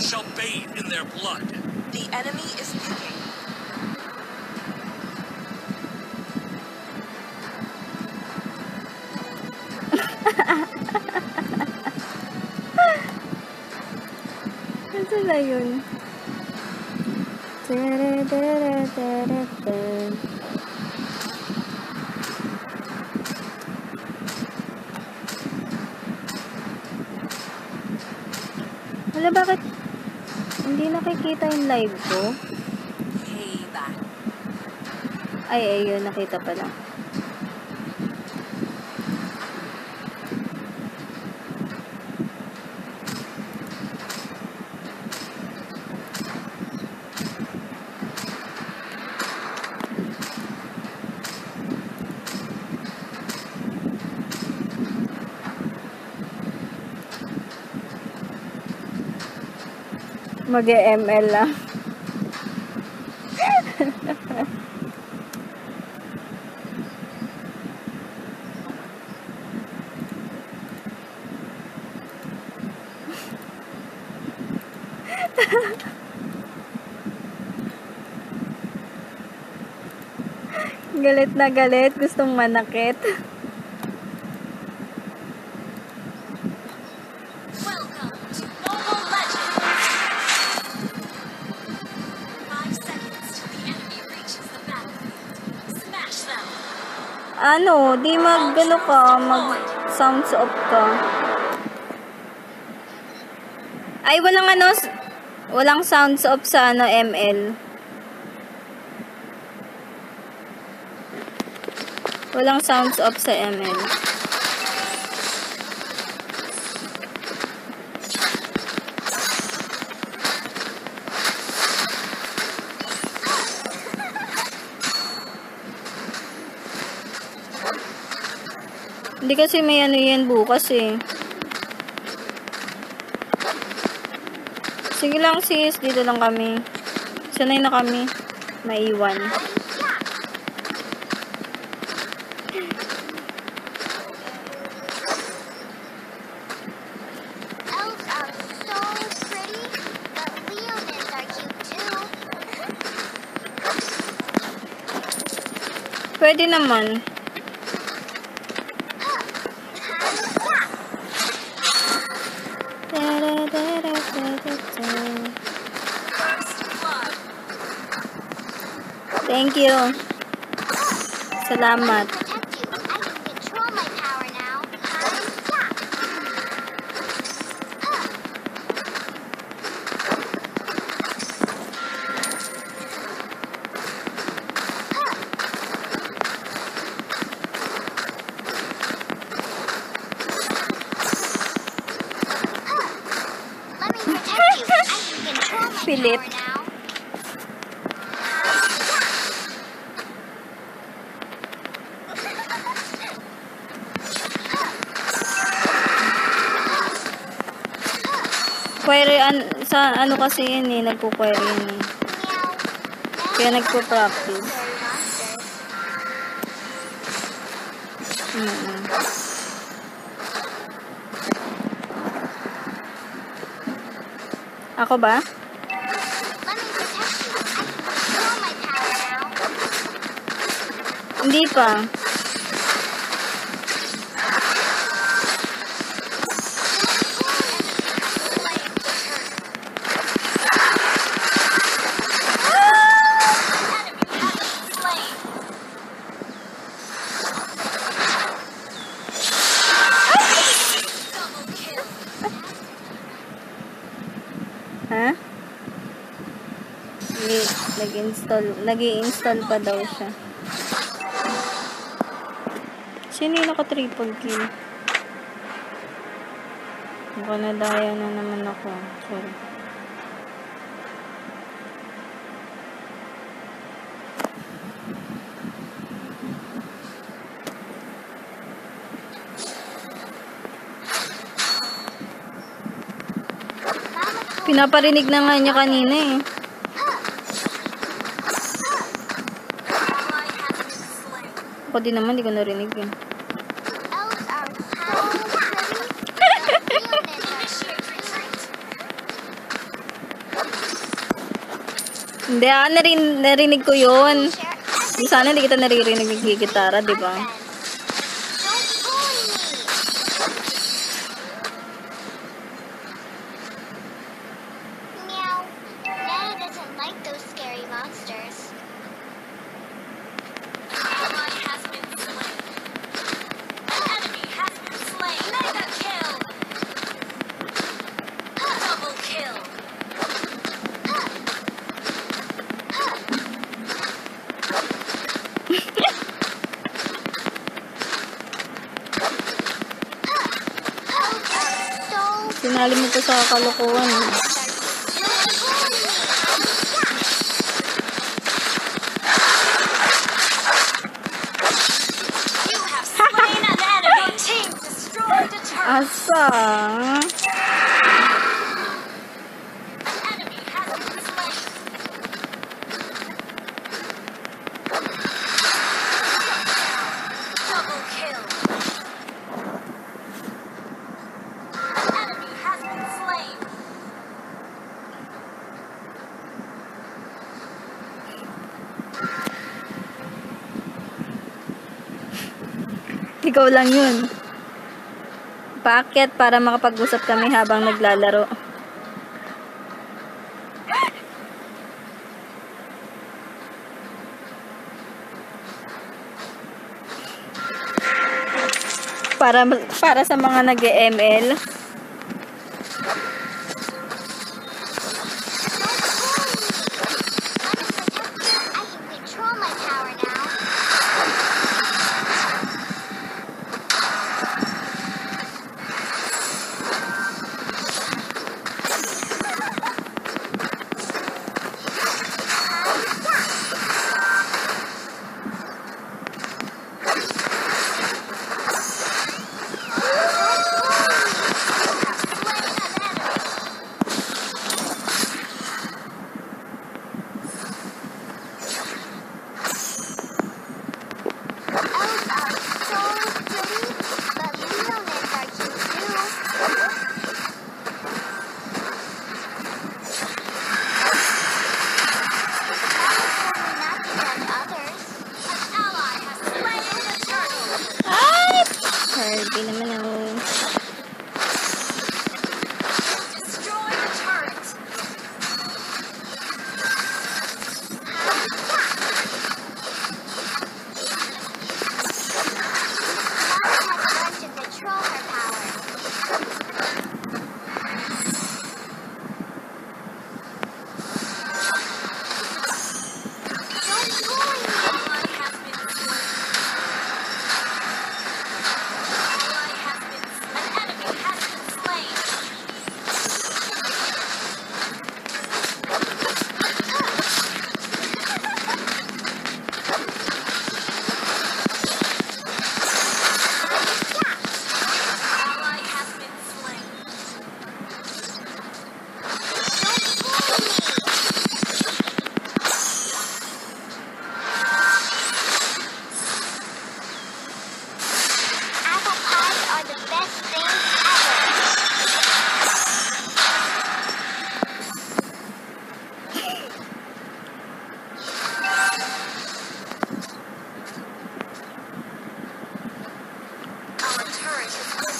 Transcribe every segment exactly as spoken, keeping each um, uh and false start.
shall bathe in their blood. The enemy is picking. Ano na yun? Tere, tere, tere, tere. Wala, bakit hindi nakikita yung live ko? Payback. Ay, ayun, nakita pala. Mag-M L lang. Galit na galit, gustong manakit. Ano, di mag ano ka, mag sounds off ka. Ay, walang ano, walang sounds off sa ano, M L. Walang sounds off sa M L. Hindi kasi may ano yan bukas eh. Sige lang sis, dito lang kami. Sanay na kami. Maiwan. Elves are so pretty, but Leonids are cute too. Pwede naman. Thank you. Salamat. Pilit. Query, an, sa ano kasi yun eh, nagpo-query yun eh. Kaya nagpo-practice. Mm-mm. Ako ba? Hindi pa. Ha? Nag-install, nag-i-install pa daw siya. Sino yung naka-triple kill? Mukhang nadaya na naman ako. Sorry. Pinaparinig na nga niya kanina eh. Ako din naman, di ko narinig eh. Hindi ah, narin, narinig ko yun. Share everything Sana hindi kita naririnig ng gitara, di with ba? my friends. Don't bully me. Meow. Nana doesn't like those scary monsters. Ally has been slain. An enemy has been slain. Mega kill. Double kill. So Sinali mo pa sa kalokohan. eh. You have slain an enemy. Your team destroyed a turret. Asa? An enemy has been slain. Double kill. An enemy has been slain. Ikaw lang yun. Paakyat para makapag-usap kami habang naglalaro. Para para sa mga nag-M L. I can control my power now. Elves are so pretty, but Leonids are cute too. Not to judge others. An ally has slain the turtle. Ay! Herbie naman oh. Destroy the turret. Mama has learned to control her power. Don't bully me. Ally has been slain. Ally has been slain. An enemy has been slain. Ally has been slain. Apple pies are the best things ever. Our turret has been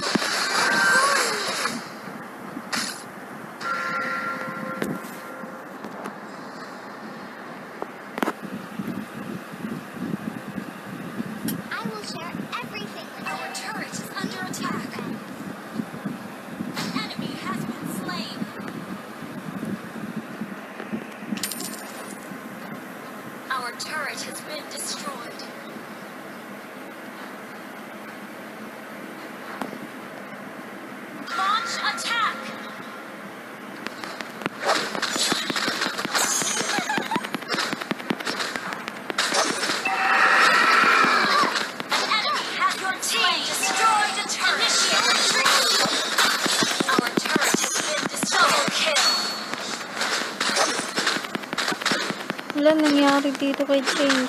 I will share everything with Our you. turret is under attack. An enemy has been slain. Our turret has been destroyed. Launch attack! An enemy has your team destroyed a turret. Initiate retreat. Our turret has been destroyed. Double kill. Wala nangyari dito kay Change.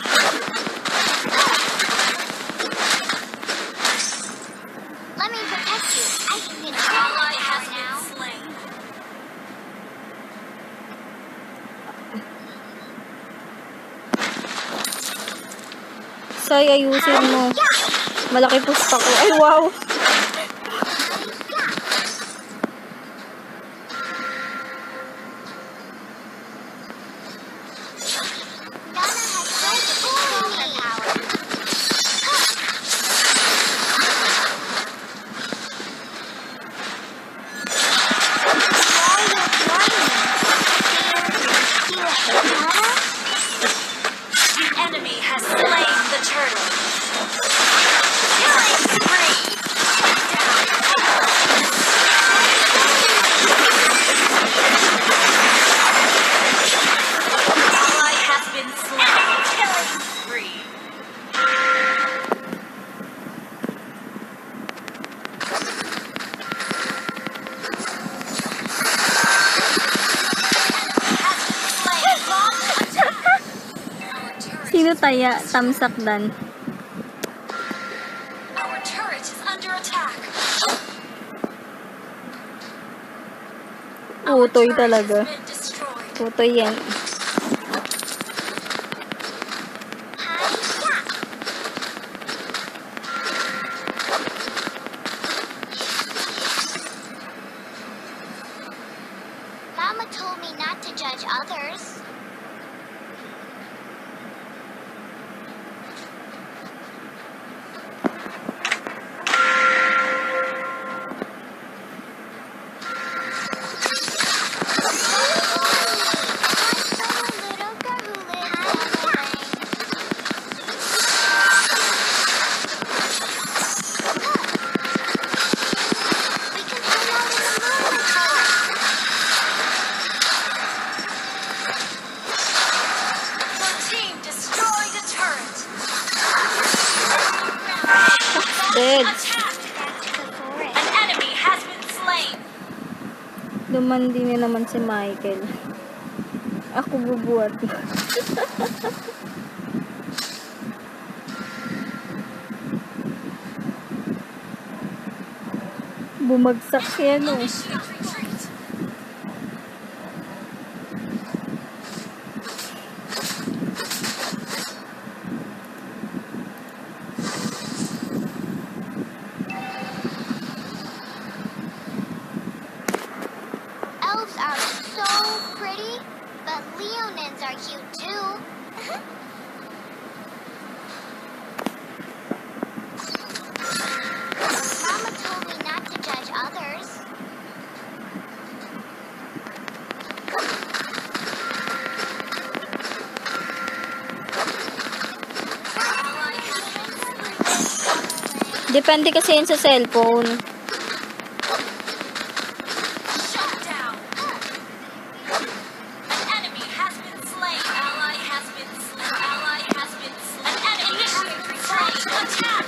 Let me protect you. I can control my Ally has power now. been slain. Say, ayusin mo. Malaki pusta ko. Ay, wow. The enemy has slain the turtle. Killing spree. Ally has been slain. Killing spree. Sino taya? Tamsakdan. Our turret is under attack. Utoy Turret talaga. has been destroyed. Utoy yan. Mama told me not to judge others. Your team destroyed a turret. Dead. Attack. An enemy has been slain. Lumandi na naman si Michael. Ako bubuhat. Bumagsak siya, no? Initiate retreat. Elves are so pretty, but Leonins are cute too. Mama told me not to judge others. Ally has been slain. Depende kasi yun sa cellphone. Shut down. An enemy has been slain. Ally has been slain. Ally has been slain. An enemy initiate retreat. Attack.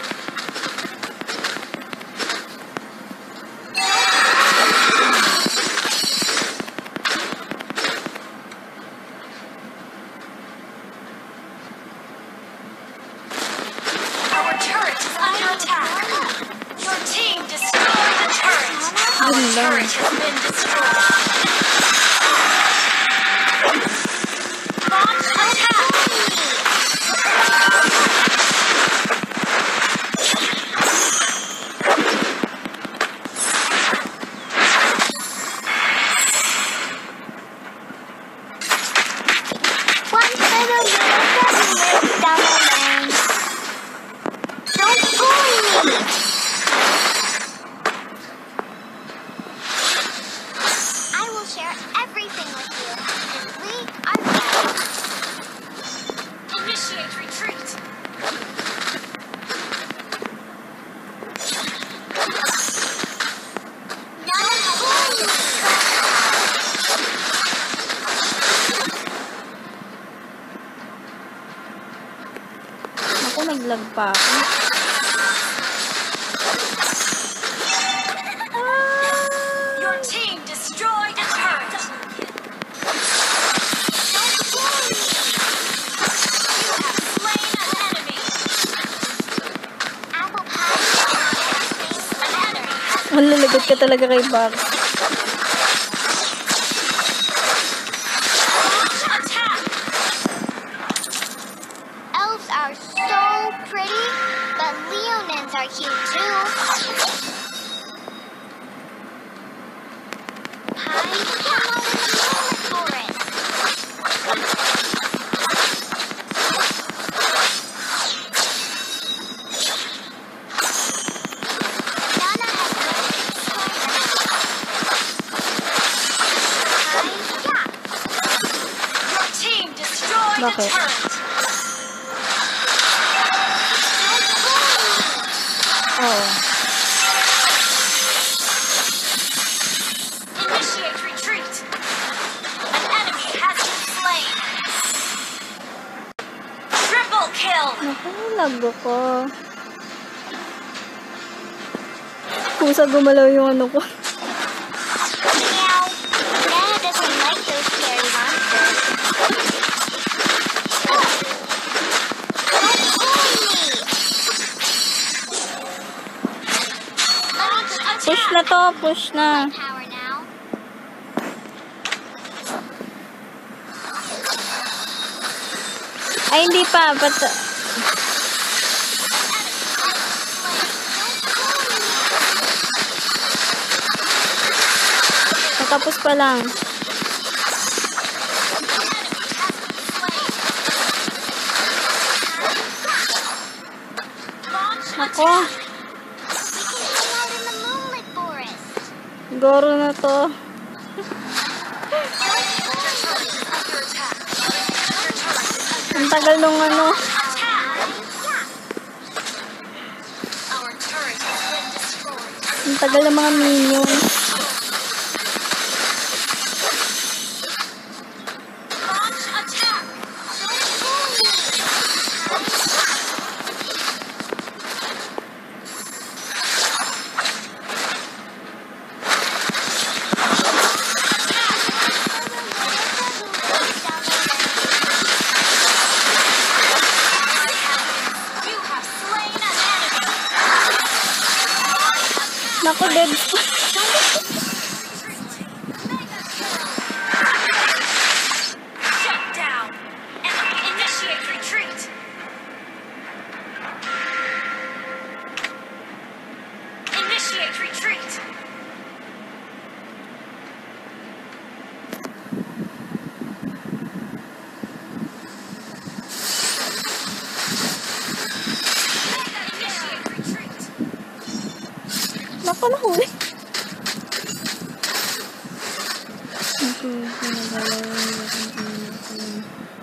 Our turret is under attack. Your team destroyed the turret. Our Yun lang. turret has been destroyed. Launch attack. One little Leonka lives down the lane. Don't bully me! I will share everything with you, because we are friends. Initiate retreat. No bullying! Ako, naglag pa ako. Your team destroyed a turret. Don't bully me! You have slain an enemy. Apple pie? An enemy has Ang lalagot ka talaga kay Box. launched attack. Elves are so pretty. Your team destroyed a Bakit? turret. Oo. Initiate retreat. An enemy has been slain. Triple kill. Naku, lago ko. Kusa gumalaw yung ano ko. Meow. Nana doesn't like those scary monsters. Don't pull me. Launch Push attack. na to, push na. Power now. Ay, hindi pa. But, natapos pa lang. Launch Ako, attack. We can hang out in the moonlit forest. goro na to. Your turret is under attack. Your turret is under Ang tagal nung ano. attack. Our turret has been destroyed. Ang tagal ng mga minions. Launch attack. You have slain an enemy. Naku, dead. Shut down. Enemy initiate retreat. Initiate retreat. Initiate retreat. Naku, nahuli. Naku, pinagalaw.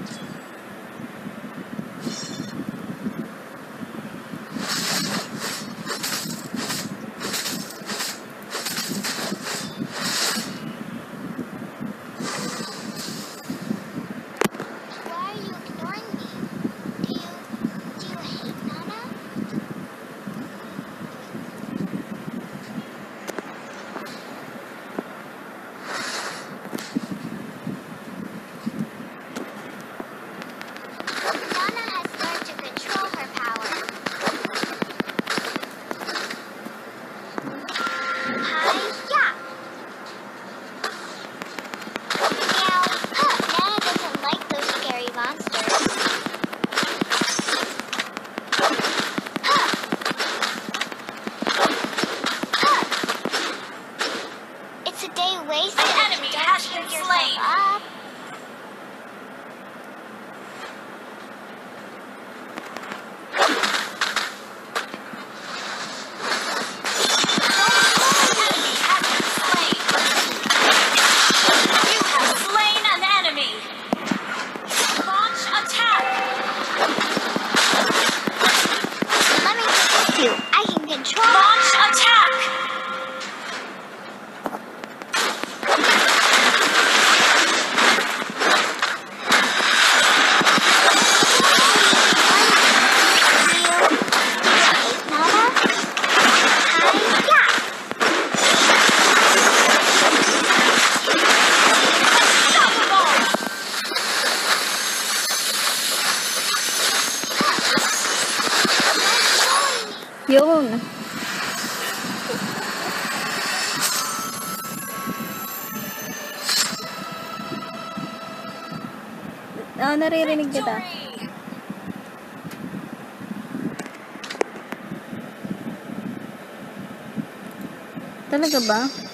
Why are you ignoring me? Do you do you hate Nana? Nana has learned to control her power. Hi-ya! Meow. Huh, Nana doesn't like those scary monsters. Huh. Huh. It's a day wasted An if you enemy don't has cheer been yourself slain. up. Enemy has been slain. You have slain an enemy. Launch attack. Let me protect you. I can control Launch attack. Yun. Ah, naririnig kita. Victory. Talaga ba?